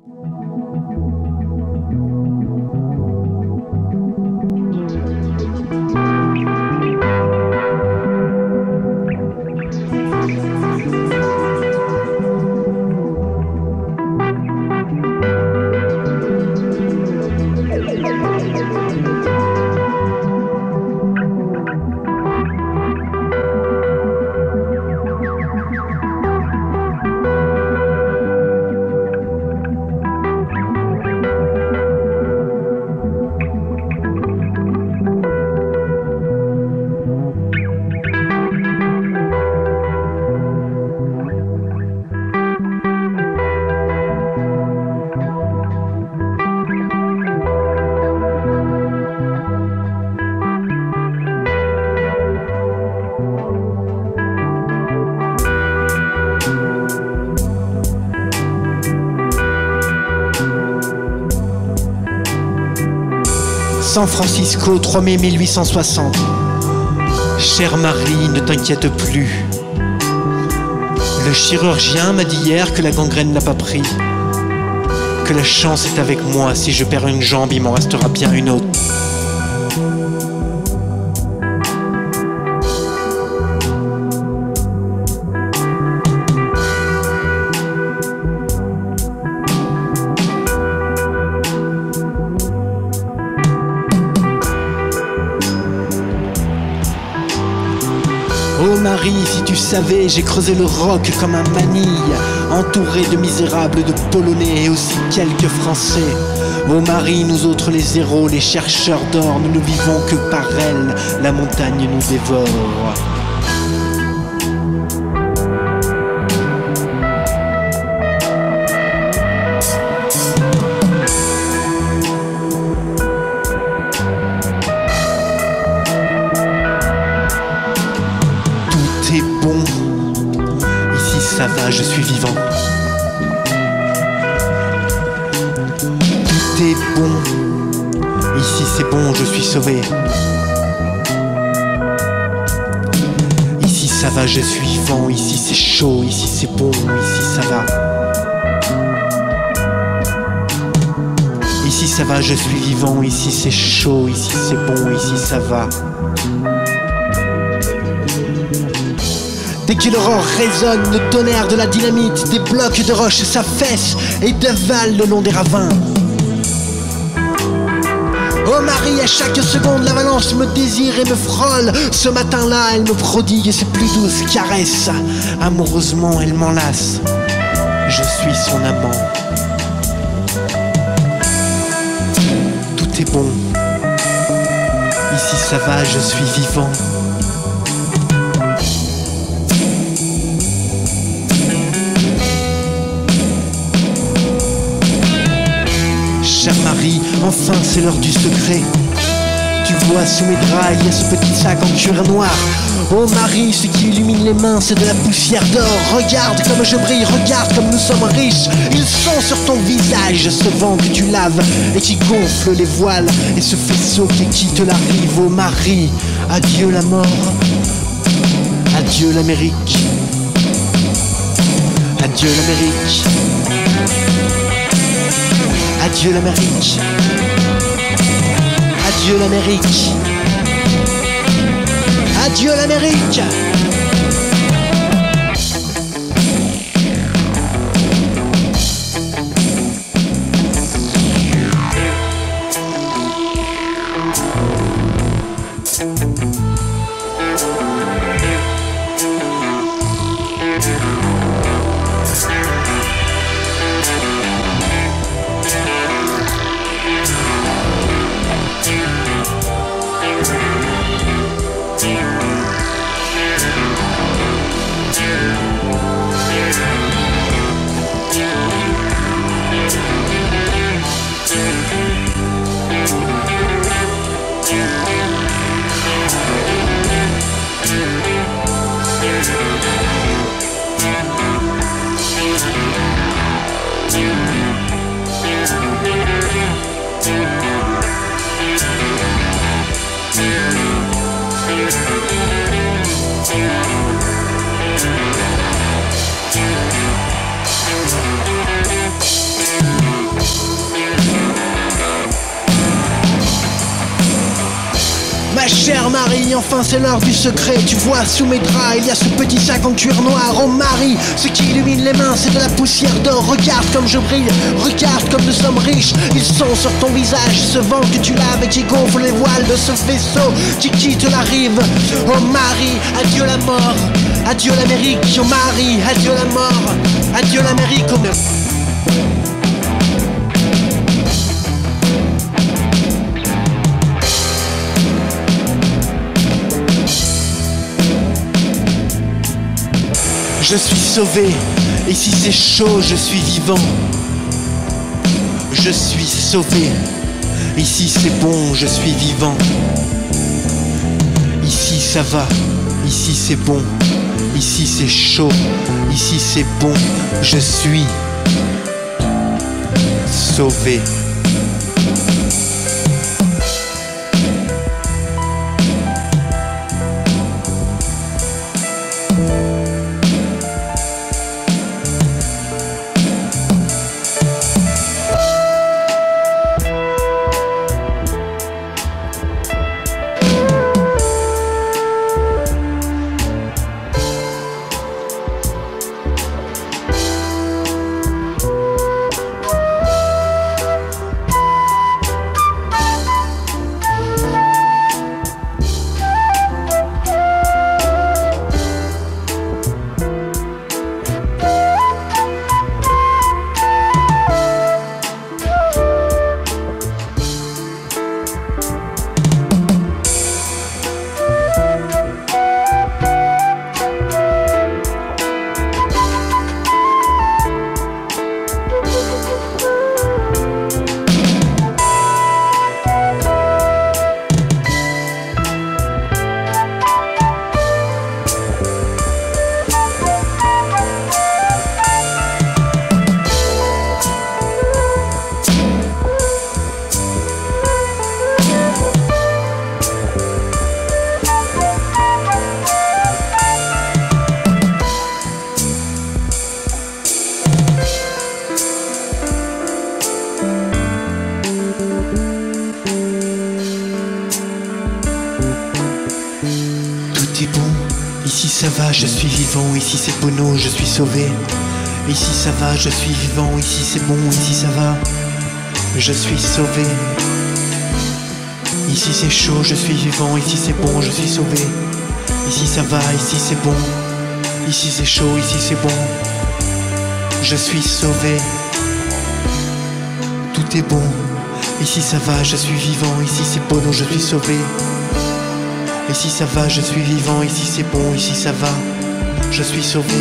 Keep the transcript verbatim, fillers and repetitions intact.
San Francisco, trois mai mille huit cent soixante. Chère Marie, ne t'inquiète plus. Le chirurgien m'a dit hier que la gangrène n'a pas pris. Que la chance est avec moi, si je perds une jambe, il m'en restera bien une autre. Oh Marie, si tu savais, j'ai creusé le roc comme un manille, entouré de misérables, de Polonais et aussi quelques Français. Oh Marie, nous autres les héros, les chercheurs d'or, nous ne vivons que par elle, la montagne nous dévore. C'est bon, ici ça va, je suis vivant. Tout est bon, ici c'est bon, je suis sauvé. Ici ça va, je suis vivant, ici c'est chaud, ici c'est bon, ici ça va. Ici ça va, je suis vivant, ici c'est chaud, ici c'est bon, ici ça va. Dès que l'aurore résonne, le tonnerre de la dynamite, des blocs de roche s'affaissent et dévalent le long des ravins. Oh Marie, à chaque seconde, l'avalanche me désire et me frôle. Ce matin-là, elle me prodigue ses plus douces caresses. Amoureusement, elle m'enlace. Je suis son amant. Tout est bon. Ici ça va, je suis vivant. Chère Marie, enfin c'est l'heure du secret. Tu vois sous mes draps, il y a ce petit sac en cuir noir. Oh Marie, ce qui illumine les mains, c'est de la poussière d'or. Regarde comme je brille, regarde comme nous sommes riches. Ils sont sur ton visage, ce vent que tu laves et qui gonfle les voiles, et ce faisceau qui quitte la rive. Oh Marie, adieu la mort, adieu l'Amérique, adieu l'Amérique. Adieu l'Amérique. Adieu l'Amérique. Adieu l'Amérique. We'll be right back. Marie, enfin c'est l'heure du secret. Tu vois sous mes draps, il y a ce petit sac en cuir noir. Oh Marie, ce qui illumine les mains, c'est de la poussière d'or. Regarde comme je brille, regarde comme nous sommes riches. Ils sont sur ton visage, ce vent que tu laves et qui gonfle les voiles de ce vaisseau qui quitte la rive. Oh Marie, adieu la mort, adieu l'Amérique. Oh Marie, adieu la mort, adieu l'Amérique. Oh, je suis sauvé, ici c'est chaud, je suis vivant. Je suis sauvé, ici c'est bon, je suis vivant. Ici ça va, ici c'est bon, ici c'est chaud, ici c'est bon, je suis sauvé. Ici ça va, je suis vivant, ici c'est Bono, je suis sauvé. Ici ça va, je suis vivant, ici c'est bon, ici ça va, je suis sauvé. Ici c'est chaud, je suis vivant, ici c'est bon, je suis sauvé. Ici ça va, ici c'est bon, ici c'est chaud, ici c'est bon, je suis sauvé. Tout est bon, ici ça va, je suis vivant, ici c'est Bono, je suis sauvé. Ici ça va, je suis vivant, ici c'est bon, ici ça va, je suis sauvé.